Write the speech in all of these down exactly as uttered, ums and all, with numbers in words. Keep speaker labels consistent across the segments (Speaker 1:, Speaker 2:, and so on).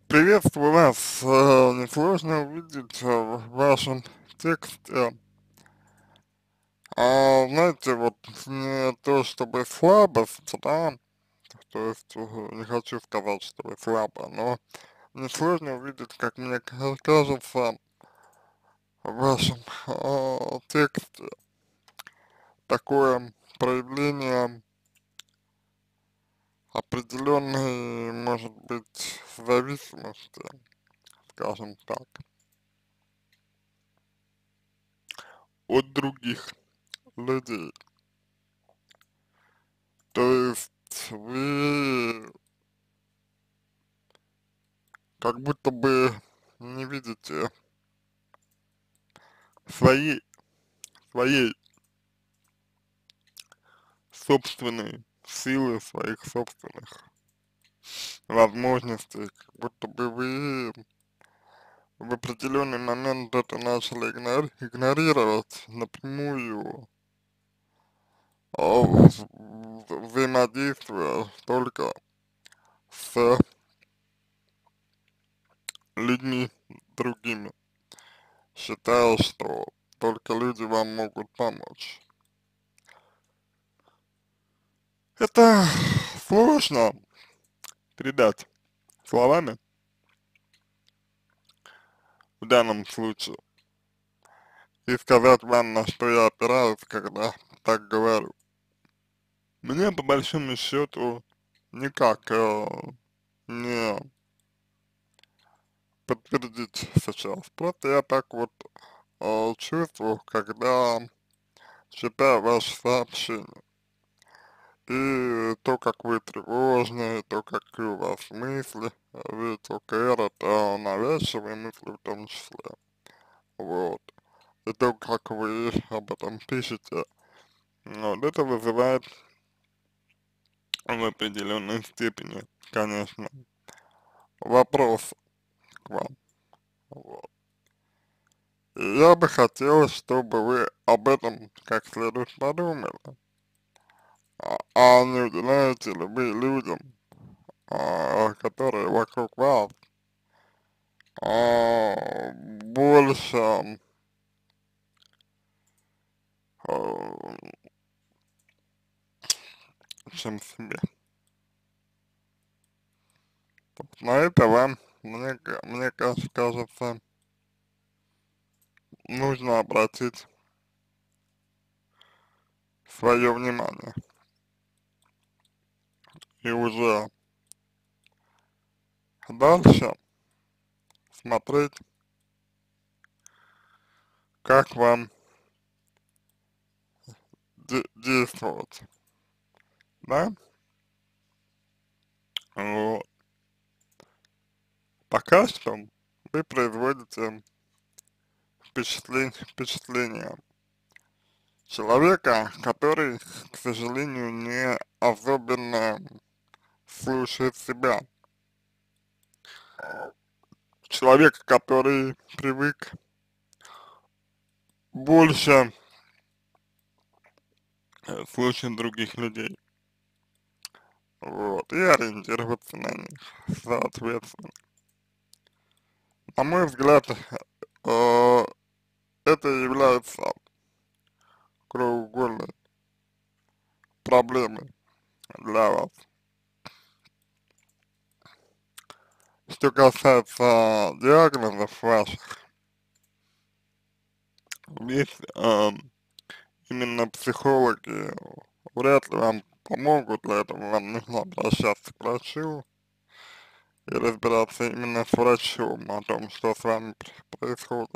Speaker 1: Приветствую вас. Э, Несложно увидеть э, в вашем тексте, а, знаете, вот не то чтобы слабость, да, то есть э, не хочу сказать, что вы слабо, но несложно увидеть, как мне ка- кажется, в вашем э, тексте такое проявление определенной, может быть, зависимости, скажем так, от других людей. То есть вы как будто бы не видите своей, своей собственной силы, своих собственных возможностей, как будто бы вы в определенный момент это начали игнор- игнорировать напрямую, а, в- в- взаимодействуя только с людьми другими, считая, что только люди вам могут помочь. Это сложно передать словами в данном случае и сказать вам, на что я опираюсь, когда так говорю. Мне по большому счету никак э, не подтвердить сейчас. Просто я так вот э, чувствую, когда читаю ваши сообщения. И то, как вы тревожны, и то, какие у вас мысли, э, ведь ОКР это навязчивые мысли в том числе. Вот. И то, как вы об этом пишете, вот это вызывает в определенной степени, конечно, вопрос к вам. Вот. И я бы хотел, чтобы вы об этом как следует подумали, а, а не уделяете ли вы людям, а, которые вокруг вас, а, больше, а, чем себе. Вот на это вам, мне, ка- мне каж- кажется, нужно обратить свое внимание и уже дальше смотреть, как вам де- действовать, да? Вот. Пока что вы производите впечатление, впечатление человека, который, к сожалению, не особенно слушает себя. Человек, который привык больше э, слушать других людей. Вот, и ориентироваться на них, соответственно. На мой взгляд, э, это является краеугольной проблемой для вас. Что касается диагнозов ваших, здесь эм, именно психологи вряд ли вам помогут, для этого вам нужно обращаться к врачу и разбираться именно с врачом о том, что с вами пр- происходит.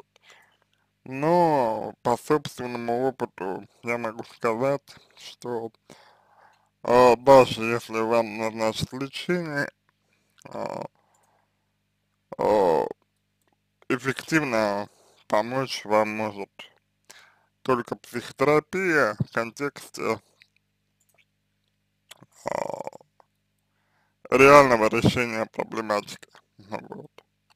Speaker 1: Но по собственному опыту я могу сказать, что э, даже если вам назначат лечение, э, э, эффективно помочь вам может только психотерапия в контексте а, реального решения проблематики. Ну вот,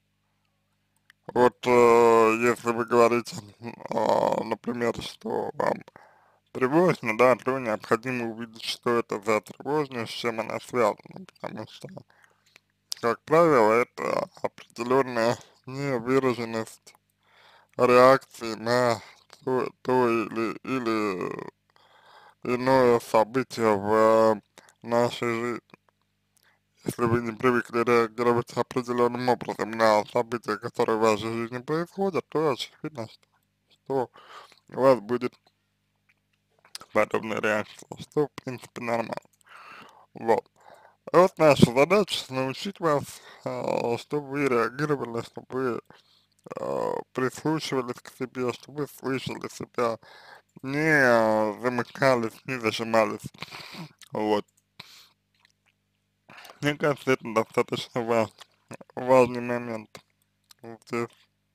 Speaker 1: вот э, если вы говорите, а, например, что вам тревожно, да, то необходимо увидеть, что это за тревожность, с чем она связана, потому что, как правило, это определенная невыраженность реакции на то, то или, или иное событие в нашей жизни. Если вы не привыкли реагировать определенным образом на события, которые в вашей жизни происходят, то очевидно, что у вас будет подобная реакция, что в принципе нормально. Вот. А вот наша задача научить вас, а, чтобы вы реагировали, чтобы вы а, прислушивались к себе, чтобы вы слышали себя, не а, замыкались, не зажимались. Вот. Мне кажется, это достаточно важ, важный момент здесь.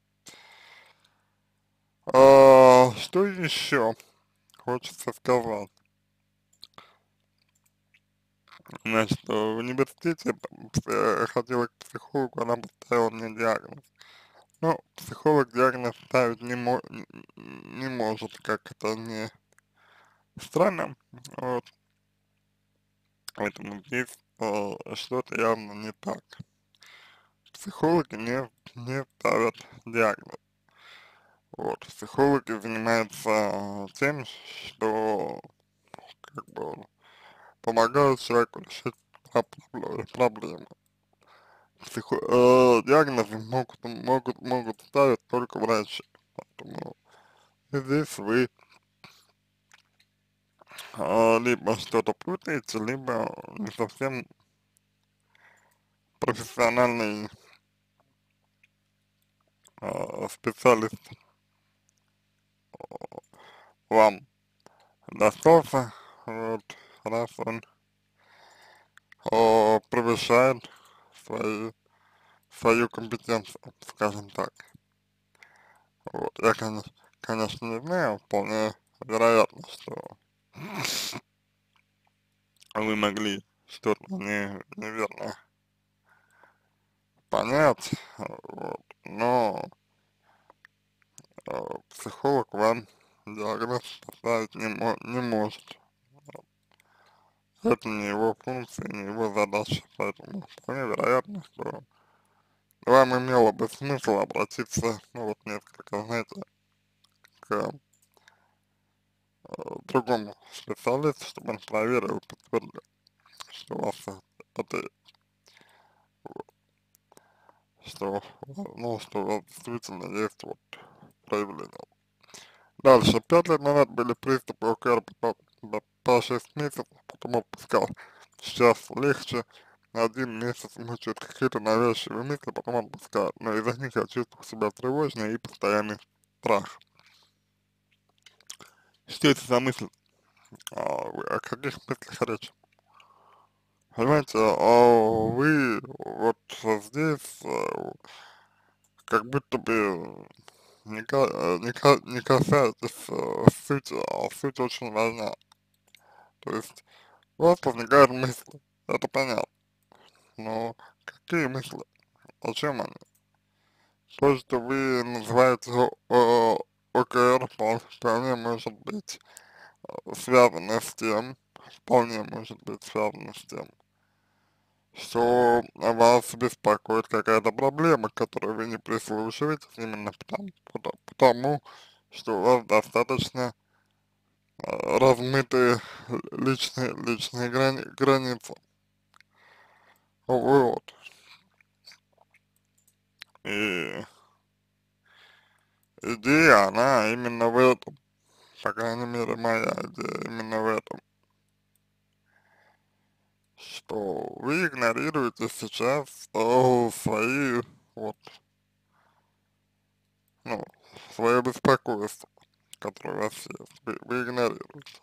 Speaker 1: А, что еще хочется сказать? Значит, в университете я ходила к психологу, она поставила мне диагноз. Ну, психолог диагноз ставить не, мо не может, как это не странно. Вот. Поэтому здесь э, что-то явно не так. Психологи не, не ставят диагноз. Вот. Психологи занимаются тем, что как бы помогают человеку решить проб- проблемы. Психо э, диагнозы могут, могут, могут ставить только врачи. Поэтому здесь вы а, либо что-то путаете, либо не совсем профессиональный а, специалист вам достался, вот, раз он о, превышает свои, свою компетенцию, скажем так. Вот, я, конечно, конечно, не знаю, вполне вероятно, что вы могли что-то не, неверно понять, вот, но э, психолог вам диагноз поставить не, мо не может. Это не его функция, не его задача, поэтому вполне вероятно, что вам имело бы смысл обратиться, ну вот несколько, знаете, к э, другому специалисту, чтобы он проверил и подтвердил, что у вас это, что, ну, что у вас действительно есть вот проявление. Дальше. Пять лет назад были приступы ОКР по, по, по шесть месяцев, потом отпускал. Сейчас легче. Один месяц мучают какие-то навязчивые мысли, потом отпускают. Но из-за них я чувствую себя тревожно и постоянный страх. Что это за мысли? А, вы о каких мыслях речь? Понимаете, а вы вот здесь а, как будто бы не, ка- не, ка- не касаетесь а, сути, а суть очень важна. То есть у вас возникают мысли, это понятно, но какие мысли, о чем они? То, что вы называете о, ОКР, впол- вполне может быть э, связано с тем, вполне может быть связано с тем, что вас беспокоит какая-то проблема, к которой вы не прислушиваетесь именно потому, потому, потому что у вас достаточно э, размытые личные, личные грани, границы. Вот. И идея, она именно в этом, по крайней мере, моя идея именно в этом, что вы игнорируете сейчас о, свои, вот, ну, свое беспокойство, которое у вас есть, вы, вы игнорируете.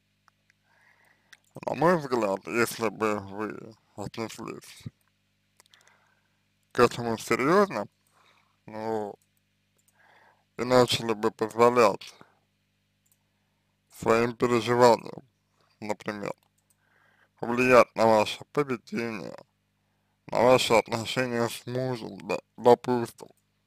Speaker 1: На мой взгляд, если бы вы отнеслись к этому серьезно, ну, и начали бы позволять своим переживаниям, например, влиять на ваше поведение, на ваши отношения с мужем, да, допустим,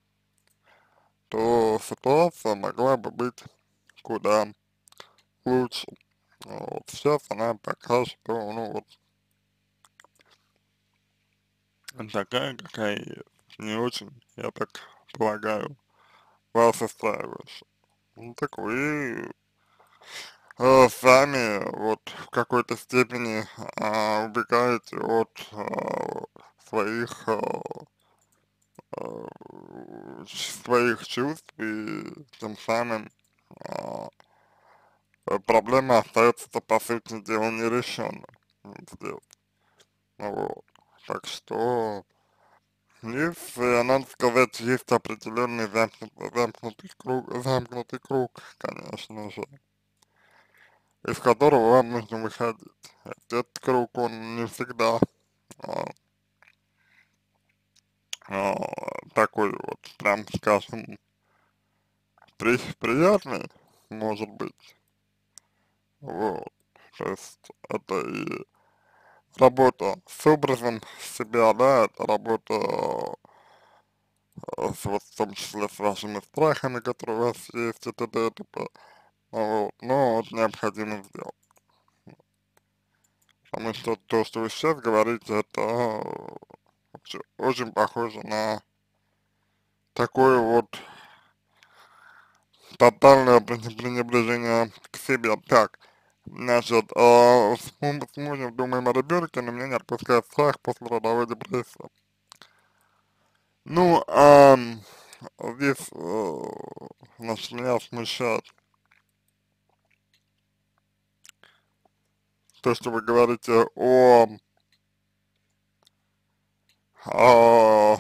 Speaker 1: то ситуация могла бы быть куда лучше. Вот сейчас она пока что, ну вот, такая, какая есть. не очень, я так полагаю, вас устраивающая. Ну так вы э, сами вот в какой-то степени а, убегаете от а, своих а, а, своих чувств и тем самым а, э, проблема остается, по сути дела, нерешенной здесь. Вот. Так что есть, э, надо сказать, есть определенный замкнутый, замкнутый круг, замкнутый круг, конечно же, из которого вам нужно выходить. Этот круг, он не всегда а, а, такой вот, прям скажем, при, приятный, может быть. Вот. То есть это и работа с образом себя, да, это работа э, с, вот, в том числе с вашими страхами, которые у вас есть, и т.д. и т.п. Вот. Но это необходимо сделать. Потому что то, что вы сейчас говорите, это э, очень, очень похоже на такое вот тотальное прен- пренебрежение к себе. Так, значит, э, с, мужем с мужем думаем о ребенке, но меня не отпускает страх после родовой депрессии. Ну, ам, здесь, э, значит, меня смущает то, что вы говорите о, о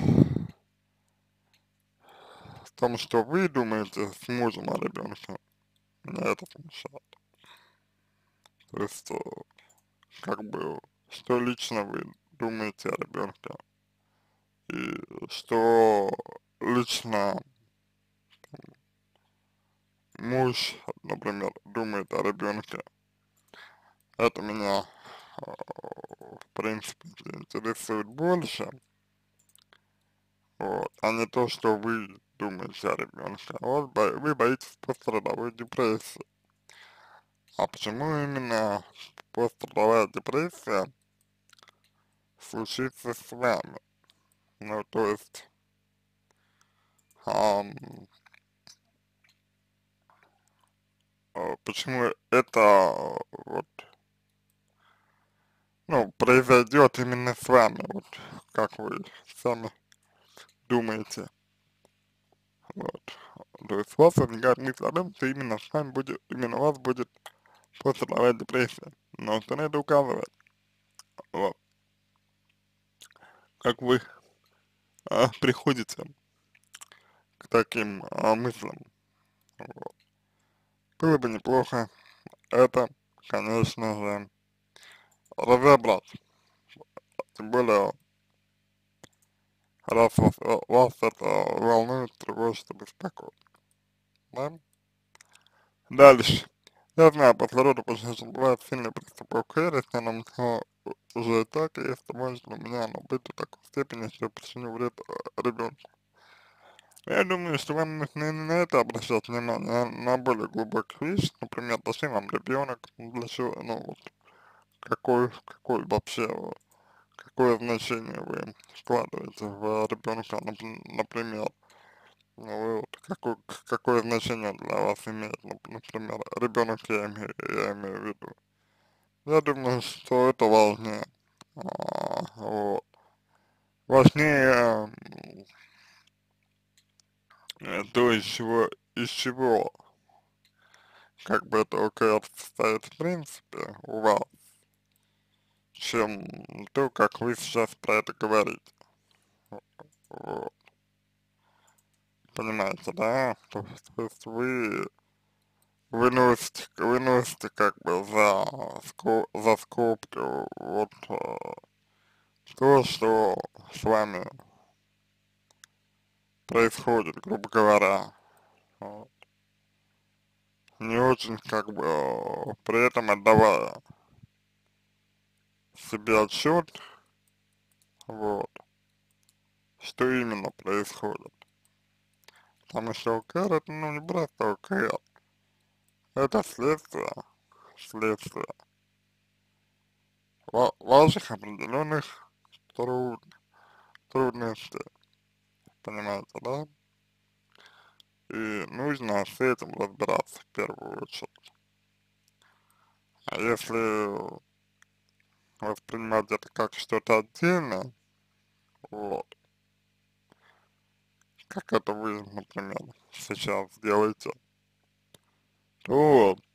Speaker 1: том, что вы думаете с мужем о ребенке. Меня это смущает. То есть, э, как бы, что лично вы думаете о ребенке и что лично муж, например, думает о ребенке. Это меня, э, в принципе, интересует больше, вот, а не то, что вы думаете о ребенке. Вот бо вы боитесь пострадовой депрессии. А почему именно пострадовая депрессия случится с вами? Ну, то есть, ам, э, почему это э, вот, ну, произойдет именно с вами, вот, как вы сами думаете, вот. То есть у вас возникает мысль о том, что именно с вами будет, именно у вас будет пострадовая депрессия. Но что на это указывает, вот, как вы а, приходите к таким а, мыслям, вот. Было бы неплохо это, конечно же, разобрать. Тем более, раз вас, э, вас это волнует, тревожит и беспокоит. Да? Дальше. Я знаю, после родов очень бывает сильный приступ уверенности, но но уже и так, и если может у меня оно быть до такой степени, что причиню вред ребенку. Я думаю, что вам нужно не на это обращать внимание, а на более глубокие вещи, например, зачем вам ребенок, для чего, ну вот, какой, какой вообще, вот, какое значение вы вкладываете в ребенка, например, ну, вот, какое, какое значение для вас имеет, нап- например, ребенок, я имею, я имею в виду. Я думаю, что это важнее. А, вот. Важнее э, то, из чего, из чего, как бы это окей состоит в принципе у вас, чем то, как вы сейчас про это говорите. Вот. Понимаете, да? То, есть то есть вы выносите, выносите как бы за, ско, за скобки вот э, то, что с вами происходит, грубо говоря. Вот. Не очень как бы э, при этом отдавая себе отчет, вот, что именно происходит. Потому что ОКР это ну не просто ОКР, это следствие, следствие ва- ваших определенных труд, трудностей. понимаете, да? И нужно с этим разбираться в первую очередь. А если воспринимать это как что-то отдельное, вот, как это вы, например, сейчас делаете, то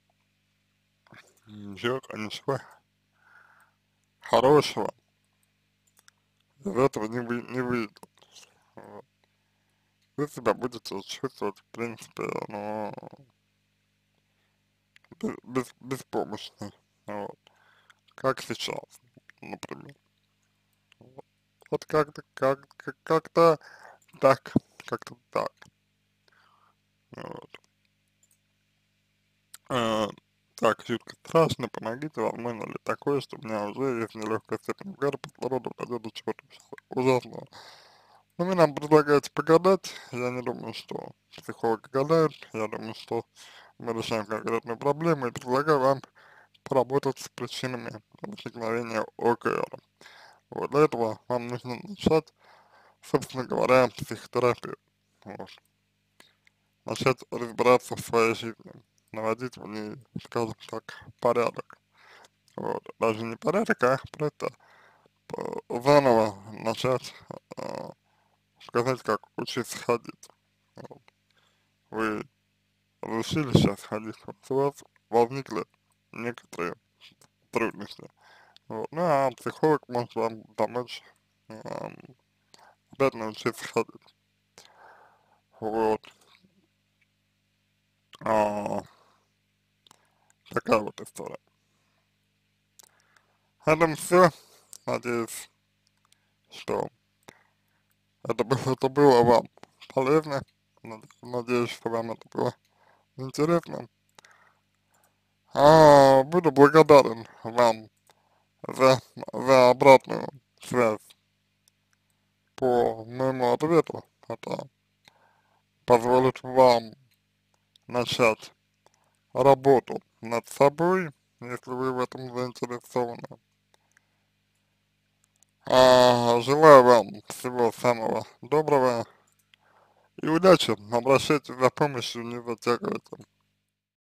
Speaker 1: ничего, ничего хорошего из этого не, вы, не выйдет. Вот. Вы себя будете чувствовать, в принципе, ну, без, без, беспомощно, вот, как сейчас, например. Вот, вот как-то, как, как, как-то так, как-то так, вот. А, так, жутко страшно, помогите, возможно ли такое, что у меня уже есть нелегкая степень угара, кислорода, пойдет до чего-то ужасного. Ну, вы нам предлагаете погадать, я не думаю, что психологи гадают, я думаю, что мы решаем конкретную проблему и предлагаю вам поработать с причинами возникновения о ка эр. Вот для этого вам нужно начать, собственно говоря, психотерапию. Вот. Начать разбираться в своей жизни, наводить в ней, скажем так, порядок. Вот. Даже не порядок, а просто э, заново начать, э, сказать, как учиться ходить. Вот. Вы решили сейчас ходить, вот у вас возникли некоторые трудности. Вот. Ну, а психолог может вам помочь эм, опять научиться ходить. Вот. А, такая вот история. На этом все. Надеюсь, что это было, это было вам полезно. Над- Надеюсь, что вам это было интересно. А, буду благодарен вам за, за обратную связь по моему ответу. Это позволит вам начать работу над собой, если вы в этом заинтересованы. А, желаю вам всего самого доброго и удачи. Обращайтесь за помощью, не затягивайте.